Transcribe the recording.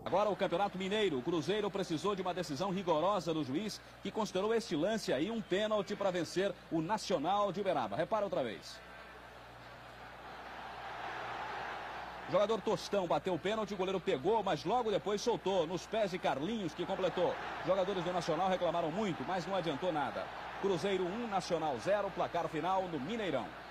Agora o Campeonato Mineiro. O Cruzeiro precisou de uma decisão rigorosa do juiz, que considerou este lance aí um pênalti para vencer o Nacional de Uberaba. Repara outra vez. O jogador Tostão bateu o pênalti, o goleiro pegou, mas logo depois soltou nos pés de Carlinhos, que completou. Jogadores do Nacional reclamaram muito, mas não adiantou nada. Cruzeiro 1, Nacional 0, placar final no Mineirão.